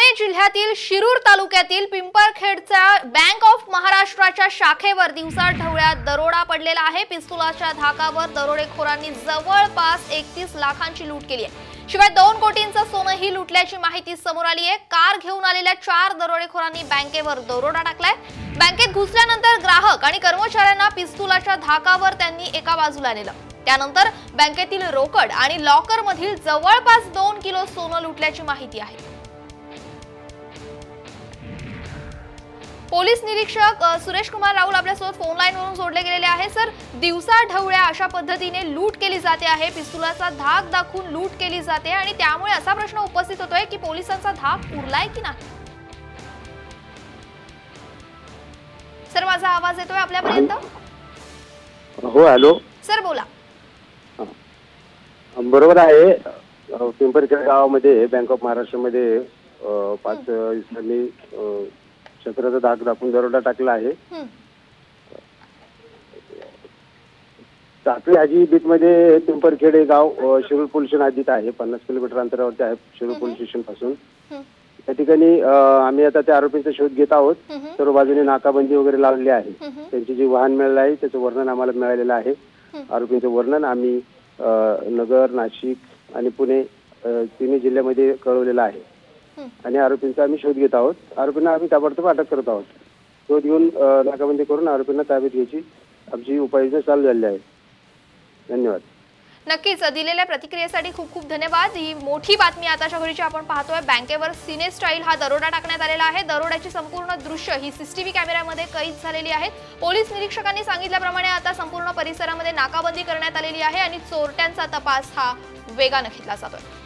जिल्ह्यातील शिरूर तालुक्यातील पिंपळखेडच्या bank of महाराष्ट्राच्या शाखेवर दिवसाढवळ्यात दरोडा पडलेला आहे। पिस्तुलाच्या धाकावर दरोडेखोरांनी जवळपास 31 लाखांची लूट केली आहे। शिवाय 2 कोटींचं सोनंही लुटल्याची माहिती समोर आली आहे। कार घेऊन आलेल्या 4 दरोडेखोरांनी बँकेवर दरोडा टाकलाय। बँकेत घुसल्यानंतर ग्राहक आणि कर्मचाऱ्यांना पिस्तुलाच्या धाकावर त्यांनी एका बाजूला नेलं। त्यानंतर बँकेतील रोकड आणि लॉकर मधील जवळपास 2 किलो सोनं लुटल्याची माहिती आहे। पोलीस निरीक्षक सुरेश कुमार राहुल आपल्यासोबत फोन लाईनवरून जोडले गेलेले आहे। सर, दिवसाढवळ्या अशा पद्धतीने लूट केली जाते आहे, पिस्तुलाचा धाक दाखवून लूट केली जाते आणि त्यामुळे असा प्रश्न उपस्थित होतोय की पोलिसांचा धाक उरलाय की नाही। सर, माझा आवाज येतोय आपल्यापर्यंत? हो, हॅलो सर, बोला। बरोबर आहे। पिंपळखेड गावामध्ये बँक ऑफ महाराष्ट्रामध्ये 5 इसरांनी छत्राचा धाक दाखवून दरोडा टाकला आहे। टाकळी हाजी बीट मध्ये पिंपळखेड हे गाव शिरूर पोलीस स्टेशन हद्दीत आहे। 50 किलोमीटर अंतरावरती आहे शिरूर पोलीस स्टेशन पासून। त्या ठिकाणी आम्ही आता त्या आरोपींचा शोध घेत आहोत। सर्व बाजूने नाकाबंदी वगैरे लावलेली आहे। त्यांची जी वाहन मिळालं आहे त्याचं वर्णन आम्हाला मिळालेलं आहे। आरोपींचं वर्णन आम्ही नगर, नाशिक आणि पुणे तिन्ही जिल्ह्यामध्ये कळवलेलं आहे आणि आरोपींचा आम्ही शोध घेत आहोत। आरोपींना आम्ही ताबडतोब अटक करत आहोत। शोध घेऊन नाकाबंदी करून आरोपींना ताब्यात घ्यायची आमची उपाययोजना चालू झाली आहे। धन्यवाद। नक्कीच दिलेल्या प्रतिक्रियेसाठी खूप खूप धन्यवाद। ही मोठी बातमी आताच्या घडीची आपण पाहतोय। बँकेवर सिने स्टाईल हा दरोडा टाकण्यात आलेला आहे। दरोड्याची संपूर्ण दृश्य ही सीसीटीव्ही कॅमेऱ्यामध्ये कैद झालेली आहेत। पोलीस निरीक्षकांनी सांगितल्याप्रमाणे आता संपूर्ण परिसरामध्ये नाकाबंदी करण्यात आलेली आहे आणि चोरट्यांचा तपास हा वेगाने घेतला जातोय।